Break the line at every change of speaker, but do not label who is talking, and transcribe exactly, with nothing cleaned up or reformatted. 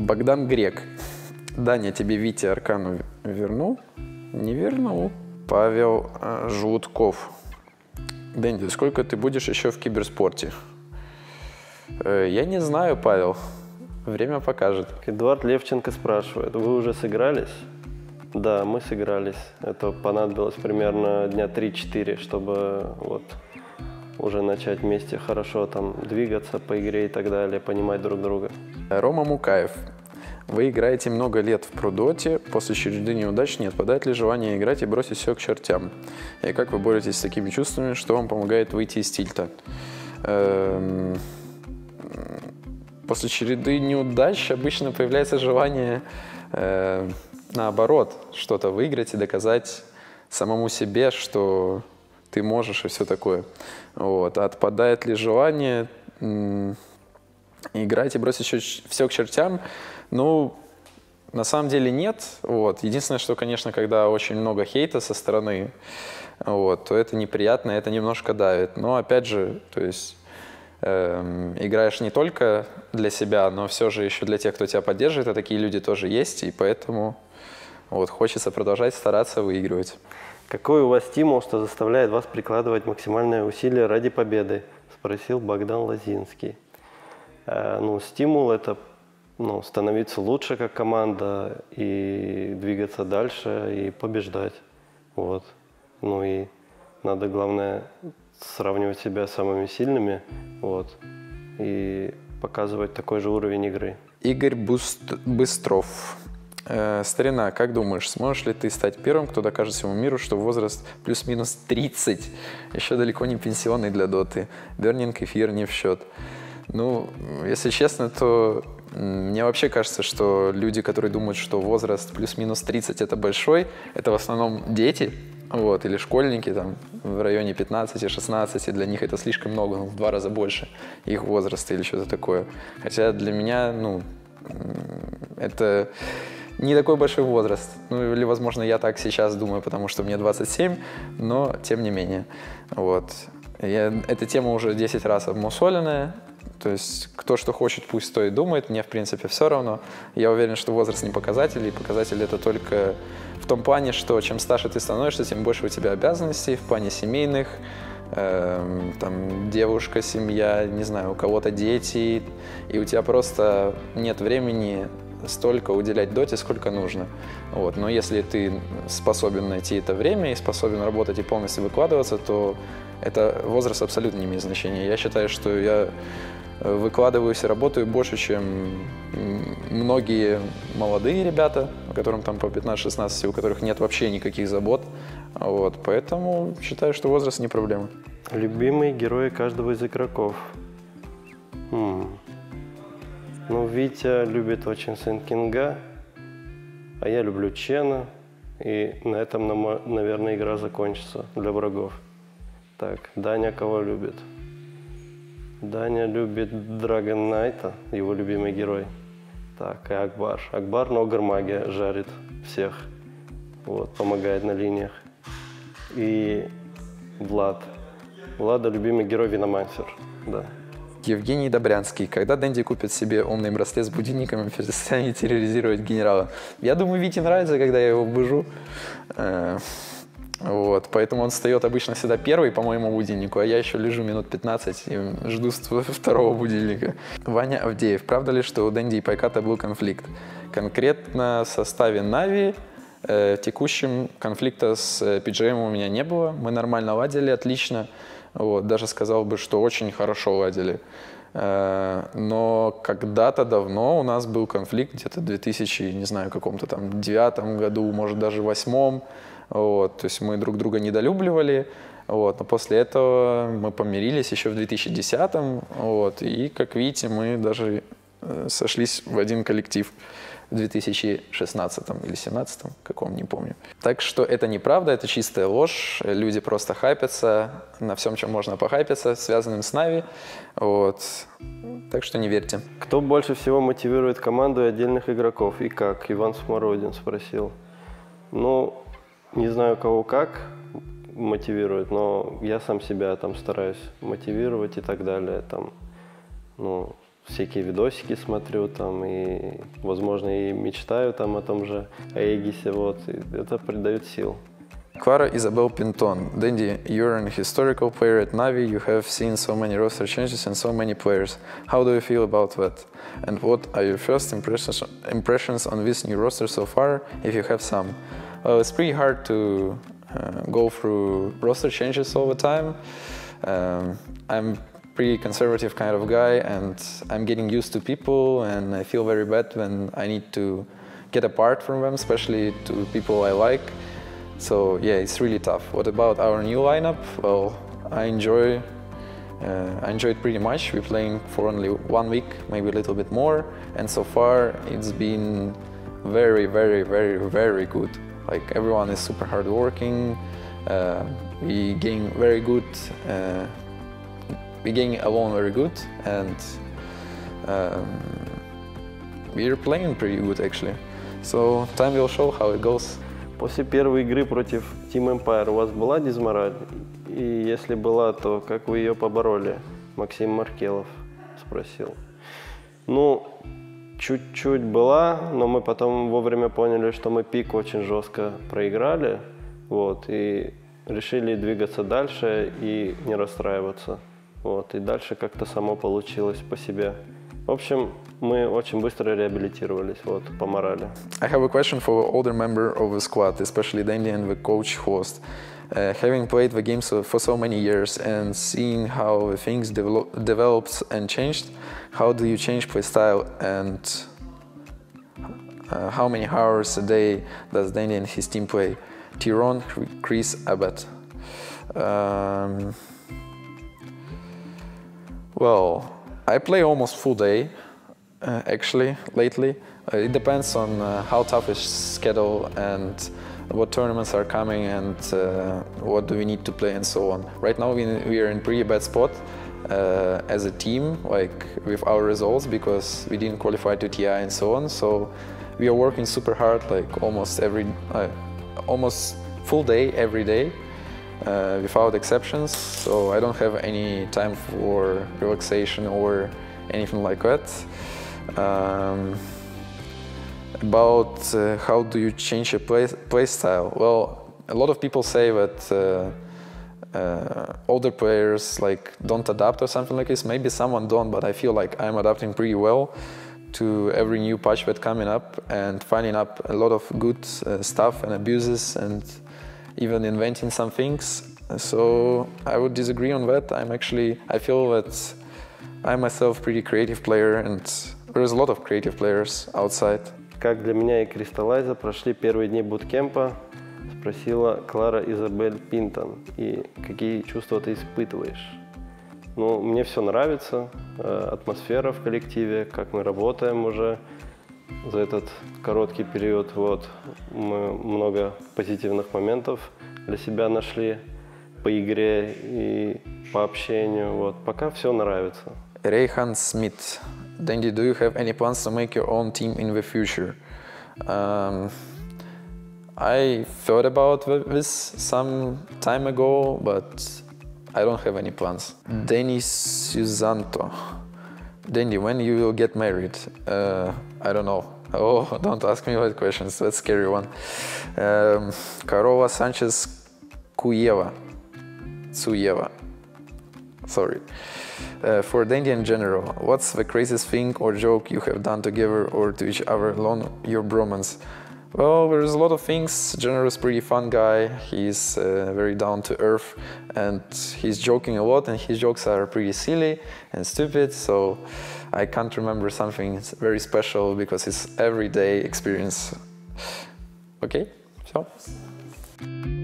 Богдан Грек. Даня, тебе Витя Аркану вернул? Не вернул. Павел э, Жутков. Дэнди, сколько ты будешь еще в киберспорте? Э, я не знаю, Павел. Время покажет.
Эдуард Левченко спрашивает, вы уже сыгрались? Да, мы сыгрались. Это понадобилось примерно дня три-четыре, чтобы вот уже начать вместе хорошо там двигаться по игре и так далее, понимать друг друга.
Рома Мукаев. Вы играете много лет в Прудоте, после череды неудач не отпадает ли желание играть и бросить все к чертям? И как вы боретесь с такими чувствами, что вам помогает выйти из тильта? Эм... После череды неудач обычно появляется желание, э, наоборот, что-то выиграть и доказать самому себе, что ты можешь и все такое. Вот. А отпадает ли желание м- играть и бросить все к чертям? Ну, на самом деле нет. Вот. Единственное, что, конечно, когда очень много хейта со стороны, вот, то это неприятно, это немножко давит. Но, опять же, то есть... играешь не только для себя, но все же еще для тех, кто тебя поддерживает, а такие люди тоже есть, и поэтому вот, хочется продолжать стараться выигрывать.
Какой у вас стимул, что заставляет вас прикладывать максимальные усилия ради победы? Спросил Богдан Лозинский. Э, ну, стимул – это ну, становиться лучше как команда и двигаться дальше и побеждать. Вот. Ну и надо, главное, сравнивать себя с самыми сильными, вот, и показывать такой же уровень игры.
Игорь Буст... Быстров. Э, старина, как думаешь, сможешь ли ты стать первым, кто докажет всему миру, что возраст плюс-минус тридцать еще далеко не пенсионный для доты? Бернинг эфир не в счет. Ну, если честно, то мне вообще кажется, что люди, которые думают, что возраст плюс-минус тридцать это большой, это в основном дети. Вот, или школьники там в районе пятнадцати-шестнадцати, для них это слишком много, ну, в два раза больше их возраста или что-то такое. Хотя для меня, ну, это не такой большой возраст. Ну, или, возможно, я так сейчас думаю, потому что мне двадцать семь, но тем не менее. Вот. Я, эта тема уже десять раз обмусоленная. То есть кто что хочет, пусть то и думает. Мне, в принципе, все равно. Я уверен, что возраст не показатель, и показатель это только в том плане, что чем старше ты становишься, тем больше у тебя обязанностей в плане семейных, э, там, девушка, семья, не знаю, у кого-то дети, и у тебя просто нет времени столько уделять доте, сколько нужно. Вот. Но если ты способен найти это время и способен работать и полностью выкладываться, то это возраст абсолютно не имеет значения. Я считаю, что я выкладываюсь и работаю больше, чем многие молодые ребята, которым там по пятнадцать-шестнадцать, у которых нет вообще никаких забот. Вот. Поэтому считаю, что возраст не проблема.
Любимые герои каждого из игроков. Хм. Ну, Витя любит очень Сэн Кинга, а я люблю Чена. И на этом, наверное, игра закончится для врагов. Так, Даня кого любит? Даня любит Драгон Найта, его любимый герой. Так, и Акбар. Акбар, но Гармагия жарит всех. Вот, помогает на линиях. И Влад. Влада любимый герой Виномансер, да.
Евгений Добрянский. Когда Дэнди купит себе умный браслет с будильником и перестанет терроризировать генерала? Я думаю, Вите нравится, когда я его бужу. Вот, поэтому он встает обычно всегда первый по моему будильнику, а я еще лежу минут пятнадцать и жду второго будильника. Ваня Авдеев. Правда ли, что у Дэнди и Пайката был конфликт? Конкретно в составе Нави э, текущем конфликта с пи джи эм у меня не было. Мы нормально ладили, отлично. Вот, даже сказал бы, что очень хорошо ладили. Э, но когда-то давно у нас был конфликт, где-то в две тысячи, не знаю, каком-то там девятом году, может даже восьмом. Вот, то есть мы друг друга недолюбливали, вот, но после этого мы помирились еще в две тысячи десятом, вот, и, как видите, мы даже э, сошлись в один коллектив в две тысячи шестнадцатом или семнадцатом, каком, не помню. Так что это неправда, это чистая ложь, люди просто хайпятся на всем, чем можно похайпиться, связанным с Нави, вот, так что не верьте.
Кто больше всего мотивирует команду и отдельных игроков, и как? Иван Смородин спросил. Ну, не знаю, кого как мотивирует, но я сам себя там стараюсь мотивировать и так далее. Там, ну, всякие видосики смотрю там и, возможно, и мечтаю там о том же Аегисе, вот, и это придает сил.
Clara Isabel Pinton. Dandy, you're an historical player at Navi. You have seen so many roster changes and so many players. How do you feel about that? And what are your first impressions impressions on this new roster so far, if you have some? Well, it's pretty hard to uh, go through roster changes all the time. Um, I'm pretty conservative kind of guy, and I'm getting used to people, and I feel very bad when I need to get apart from them, especially to people I like. So yeah, it's really tough. What about our new lineup? Well, I enjoy, uh, I enjoy it pretty much. We're playing for only one week, maybe a little bit more, and so far it's been very, very, very, very good. Like everyone is super hardworking. Uh, we getting very good. Uh, we getting along very good, and um, we're playing pretty good actually. So time will show how it goes.
После первой игры против Team Empire у вас была дизмораль? И если была, то как вы ее побороли? Максим Маркелов спросил. Ну, чуть-чуть была, но мы потом вовремя поняли, что мы пик очень жестко проиграли. Вот, и решили двигаться дальше и не расстраиваться. Вот, и дальше как-то само получилось по себе. В общем, мы очень быстро реабилитировались, вот, по морали.
I have a question for the older member of the squad, especially Dandy and the coach host. Uh, having played the games for so many years and seeing how things develop, developed and changed, how do you change play style, and uh, how many hours a day does Dandy and his team play? Tyrone, Chris, Abbott. Um, well, I play almost full day, uh, actually, lately. Uh, it depends on uh, how tough is schedule and what tournaments are coming and uh, what do we need to play and so on. Right now we, we are in pretty bad spot uh, as a team, like with our results, because we didn't qualify to T I and so on. So we are working super hard, like almost every, uh, almost full day every day. Uh, without exceptions, so I don't have any time for relaxation or anything like that. Um, about uh, how do you change your play, play style? Well, a lot of people say that uh, uh, older players like don't adapt or something like this. Maybe someone don't, but I feel like I'm adapting pretty well to every new patch that's coming up and finding up a lot of good uh, stuff and abuses and even inventing some things. So I would disagree on that. I'm actually, I feel that I'm myself pretty creative player, and there's a lot of creative players outside.
Как для меня и Кристаллайза прошли первые дни буткемпа, спросила Клара Изабель Пинтон. И какие чувства ты испытываешь? Ну, мне все нравится, атмосфера в коллективе, как мы работаем уже за этот короткий период. Вот. Мы много позитивных моментов для себя нашли по игре и по общению. Вот. Пока все нравится.
Reyhan Smith. Dandy, do you have any plans to make your own team in the future? Um, I thought about this some time ago, but I don't have any plans. Denis Susanto. Dandy, when you will get married? Uh, I don't know. Oh, don't ask me what questions, that's a scary one. Um, Carola Sanchez Cuyeva. Tsuyeva. Sorry. Uh, for Dandy in general, what's the craziest thing or joke you have done together or to each other along your bromance? Well, there's a lot of things. General is a pretty fun guy. He's uh, very down to earth and he's joking a lot, and his jokes are pretty silly and stupid, so I can't remember something very special because it's everyday experience. Okay, so.